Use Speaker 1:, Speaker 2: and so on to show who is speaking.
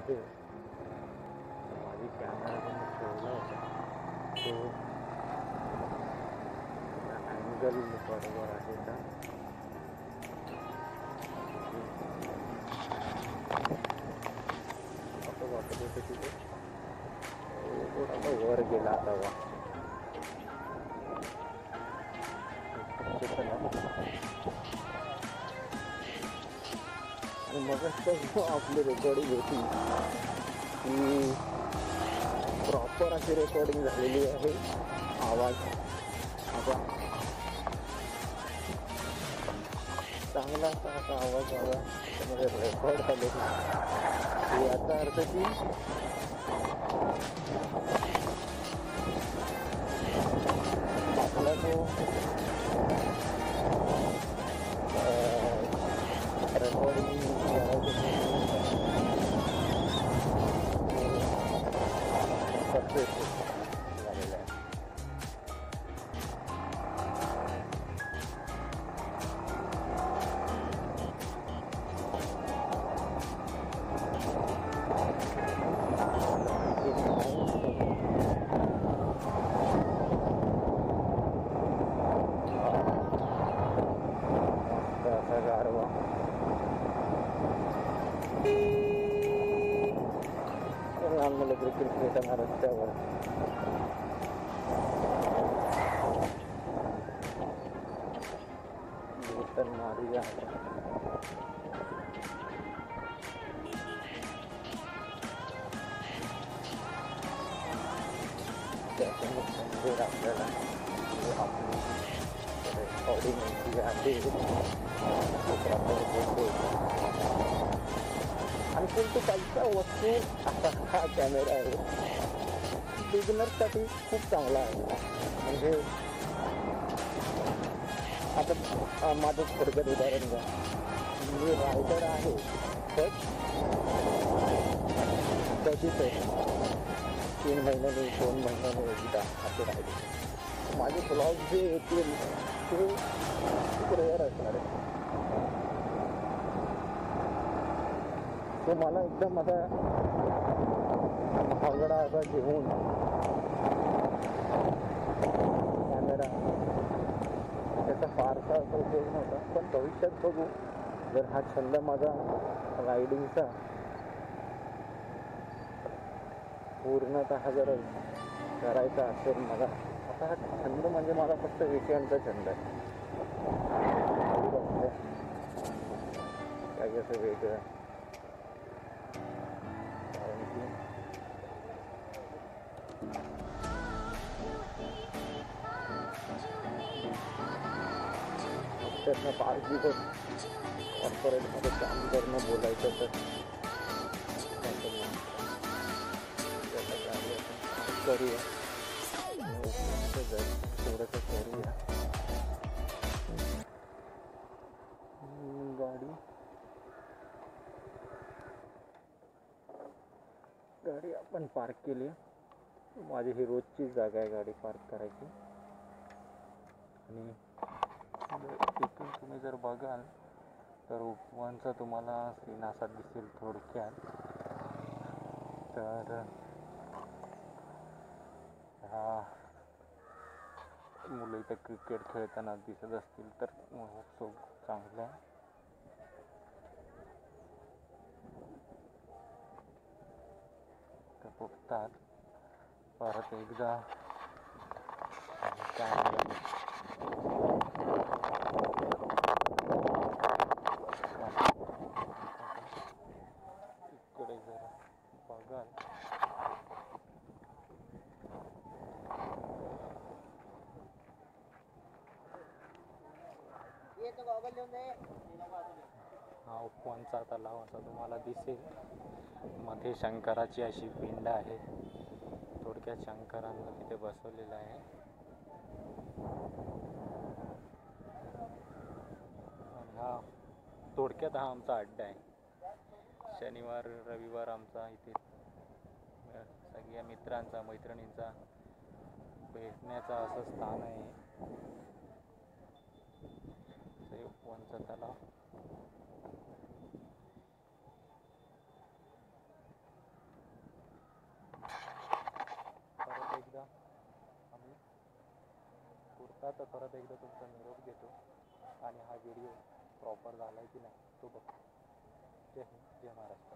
Speaker 1: आहे. माझी कॅमेरा पण ठेवला होता तो अँगल बरोबर आहे का असं वाटत होतं तिथे थोडासा वर गेला असावा. आणि मग आपली रेकॉर्डिंग होती की प्रॉपर अशी रेकॉर्डिंग झालेली आहे. आवाज आता चांगला असा आवाज आला त्यामध्ये रेकॉर्ड झाले. याचा अर्थ की आपला जो रेकॉर्डिंग सक्सेस झालेला आहे. असा गारवा लहान मुलं क्रिकेट खेळताना रस्त्यावर मारिया त्याच्यानंतर आपल्याला आपली रेकॉर्डिंग आहे आणि कोणती काहीच्या वस्तू असा हा कॅमेरा आहे बिगिनर्ससाठी खूप चांगला आहे. म्हणजे आता माझं थोडक्यात उदाहरण घ्या. मी रायडर आहे पण कधीच 3 महिन्याने 2 महिन्याने एकदा असे राहिले. माझे ब्लॉग जे येतील ते खूप रेअर असणार आहे. तो मला एकदम असा महागडा असा घेऊन कॅमेरा त्याचा फारसा असा उपयोग नव्हता. पण भविष्यात बघू जर हा छंद माझा रायडिंगचा पूर्णतः जर करायचा असेल मला. आता हा छंद म्हणजे मला फक्त विषयांचा छंद आहे. काही असं वेगळं कारण की त्यांना 5 दिवस कॉर्पोरेटमध्ये काम करणं बोलायचं तर करूया थोडंसं करूया. गाडी आपण पार्क केली. माझी ही रोजची जागा आहे गाडी पार्क करायची. आणि इथून तुम्ही जर बघाल तर उपवनचा तुम्हाला सीन असा दिसेल थोडक्यात. तर हा मुलं इथं क्रिकेट खेळताना दिसत असतील तर महोत्सव चांगला आहे. तर बघतात परत एकदा इकडे जरा बघाल हा उपवनचा तलाव असा तुम्हाला दिसेल. मध्ये शंकराची अशी पिंड आहे. थोडक्यात शंकरांना तिथे बसवलेलं आहे. आणि हा थोडक्यात हा आमचा अड्डा आहे. शनिवार रविवार आमचा इथे सगळ्या मित्रांचा मैत्रिणींचा भेटण्याचा असं स्थान आहे. उपवनचा तलाव तर परत एकदा तुमचा निरोप घेतो आणि हा व्हिडिओ प्रॉपर झाला आहे की नाही तो बघतो. जय हिंद, जय महाराष्ट्र.